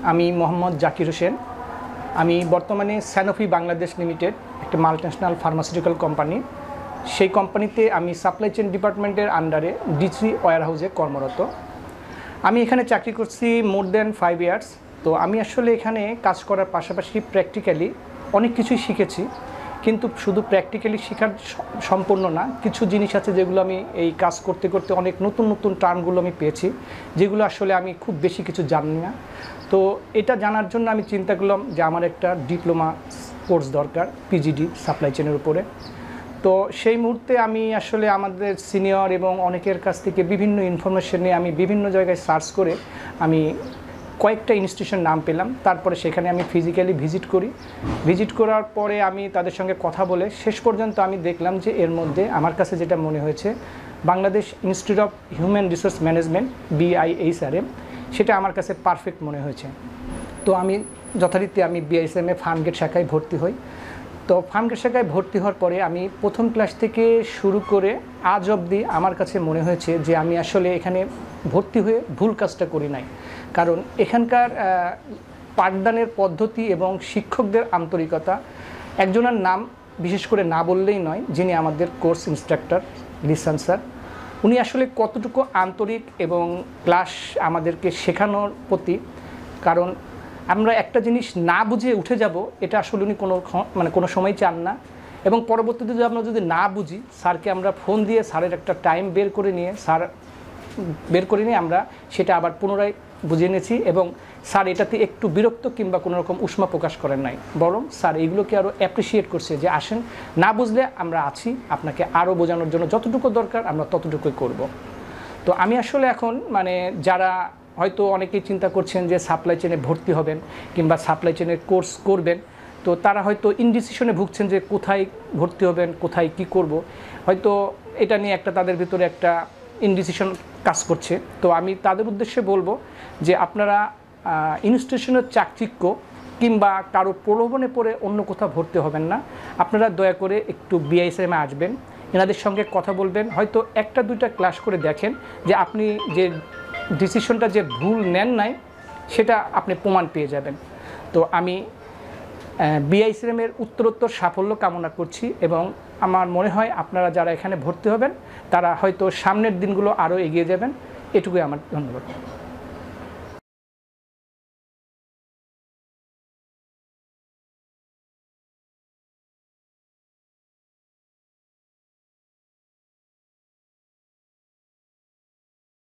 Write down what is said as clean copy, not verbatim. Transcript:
আমি মোহাম্মদ জাকির হোসেন। আমি বর্তমানে স্যানোফি বাংলাদেশ লিমিটেড একটা মাল্টিন্যাশনাল ফার্মাসিউটিক্যাল কোম্পানি, সেই কোম্পানিতে আমি সাপ্লাই চেইন ডিপার্টমেন্টের আন্ডারে ডিসি ওয়্যারহাউসে কর্মরত। আমি এখানে চাকরি করছি মোর দ্যান 5 ইয়ার্স। তো আমি আসলে এখানে কাজ করার পাশাপাশি প্র্যাকটিক্যালি অনেক কিছুই শিখেছি, কিন্তু শুধু প্র্যাকটিক্যালি শেখার সম্পূর্ণ না, কিছু জিনিস আছে যেগুলো আমি এই কাজ করতে করতে অনেক নতুন নতুন টার্মগুলো আমি পেয়েছি, যেগুলো আসলে আমি খুব বেশি কিছু জানি না। তো এটা জানার জন্য আমি চিন্তা করলাম যে আমার একটা ডিপ্লোমা কোর্স দরকার পিজিডি সাপ্লাই চেনের উপরে। তো সেই মুহূর্তে আমি আসলে আমাদের সিনিয়র এবং অনেকের কাছ থেকে বিভিন্ন ইনফরমেশন নিয়ে আমি বিভিন্ন জায়গায় সার্চ করে আমি কয়েকটা ইনস্টিটিউশন নাম পেলাম। তারপরে সেখানে আমি ফিজিক্যালি ভিজিট করার পরে আমি তাদের সঙ্গে কথা বলে শেষ পর্যন্ত আমি দেখলাম যে এর মধ্যে আমার কাছে যেটা মনে হয়েছে Bangladesh institute of human resource management BIHRM, সেটা আমার কাছে পারফেক্ট মনে হয়েছে। তো আমি যথারীতি আমি BIHRM ফার্মগেট শাখায় ভর্তি হই। তো ফার্মগেট শাখায় ভর্তি হওয়ার পরে আমি প্রথম ক্লাস থেকে শুরু করে আজ অবধি আমার কাছে মনে হয়েছে যে আমি আসলে এখানে ভর্তি হয়ে ভুল কাজটা করি নাই। কারণ এখানকার পাঠদানের পদ্ধতি এবং শিক্ষকদের আন্তরিকতা, একজনের নাম বিশেষ করে না বললেই নয়, যিনি আমাদের কোর্স ইনস্ট্রাক্টর লিসান স্যার, উনি আসলে কতটুকু আন্তরিক এবং ক্লাস আমাদেরকে শেখানোর প্রতি। কারণ আমরা একটা জিনিস না বুঝে উঠে যাব, এটা আসলে উনি কোনো সময় চান না। এবং পরবর্তীতে যদি আমরা যদি না বুঝি, স্যারকে আমরা ফোন দিয়ে স্যারের একটা টাইম বের করে নিয়ে আমরা সেটা আবার পুনরায় বুঝিয়ে নিয়েছি। এবং স্যার এটাতে একটু বিরক্ত কিংবা কোনো রকম উষ্মা প্রকাশ করেন নাই, বরং স্যার এইগুলোকে আরও অ্যাপ্রিসিয়েট করছে যে আসেন, না বুঝলে আমরা আছি, আপনাকে আরও বোঝানোর জন্য যতটুকু দরকার আমরা ততটুকুই করব। তো আমি আসলে এখন যারা হয়তো অনেকেই চিন্তা করছেন যে সাপ্লাই চেনে ভর্তি হবেন কিংবা সাপ্লাই চেনের কোর্স করবেন, তো তারা হয়তো ইনডিসিশনে ভুগছেন যে কোথায় ভর্তি হবেন, কোথায় কি করব, হয়তো এটা নিয়ে তাদের ভিতরে একটা ইনডিসিশন কাজ করছে। তো আমি তাদের উদ্দেশ্যে বলবো যে আপনারা ইনস্টিটিউশনের চাকচিক্য কিংবা কারো প্রলোভনে পড়ে অন্য কোথাও ভর্তি হবেন না। আপনারা দয়া করে একটু BIHRM আসবেন, এনাদের সঙ্গে কথা বলবেন, হয়তো 1-2টা ক্লাস করে দেখেন যে আপনি যে ডিসিশনটা যে ভুল নেন নাই সেটা আপনি প্রমাণ পেয়ে যাবেন। তো আমি BIHRM উত্তরোত্তর সাফল্য কামনা করছি এবং আমার মনে হয় আপনারা যারা এখানে ভর্তি হবেন তারা হয়তো সামনের দিনগুলো আরও এগিয়ে যাবেন। এটুকুই আমার ধন্যবাদ।